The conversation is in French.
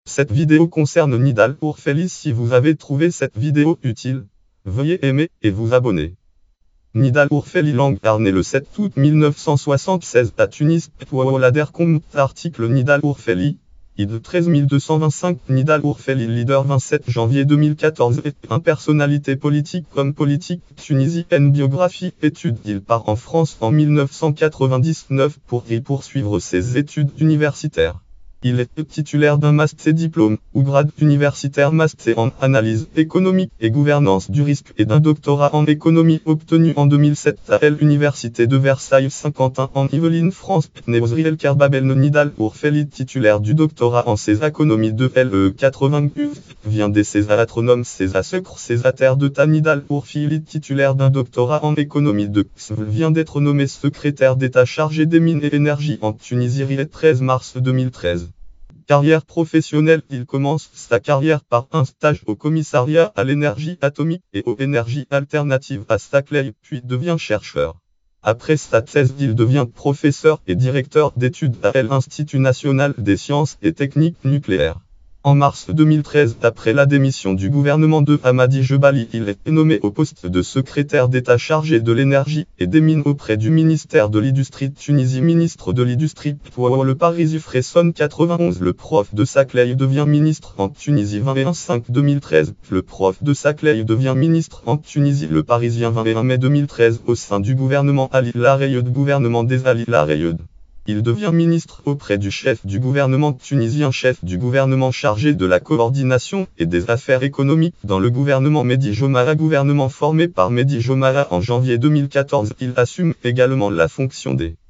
Cette vidéo concerne Nidal Ourfelli. Si vous avez trouvé cette vidéo utile, veuillez aimer et vous abonner. Nidal Ourfelli Langar né le 7 août 1976 à Tunis. Article Nidal Ourfelli, ID 13225. Nidal Ourfelli leader 27 janvier 2014 personnalité politique. Homme politique tunisienne. Biographie. Études. Il part en France en 1999 pour y poursuivre ses études universitaires. Il est titulaire d'un master diplôme ou grade universitaire master en analyse économique et gouvernance du risque et d'un doctorat en économie obtenu en 2007 à l'Université de Versailles Saint-Quentin en Yvelines, France. Néosriel Kerbabel Nidal Ourfelli titulaire du doctorat en économie de LE 80 vient des César-Atronome César-Secre César-Terre de Nidal Ourfelli titulaire d'un doctorat en économie de vient d'être nommé secrétaire d'État chargé des mines et énergie en Tunisie le 13 mars 2013. Carrière professionnelle. Il commence sa carrière par un stage au commissariat à l'énergie atomique et aux énergies alternatives à Saclay, puis devient chercheur. Après sa thèse, il devient professeur et directeur d'études à l'Institut national des sciences et techniques nucléaires. En mars 2013, après la démission du gouvernement de Hamadi Jebali, il est nommé au poste de secrétaire d'État chargé de l'énergie et des mines auprès du ministère de l'Industrie de Tunisie. Ministre de l'Industrie. Le Paris Fresson 91. Le prof de Saclay devient ministre en Tunisie 21-5-2013. Le prof de Saclay devient ministre en Tunisie. Le Parisien 21 mai 2013 au sein du gouvernement Ali Larayed. Gouvernement des Ali Larayed. Il devient ministre auprès du chef du gouvernement tunisien, chef du gouvernement chargé de la coordination et des affaires économiques dans le gouvernement Mehdi Jomara. Gouvernement formé par Mehdi Jomara en janvier 2014. Il assume également la fonction des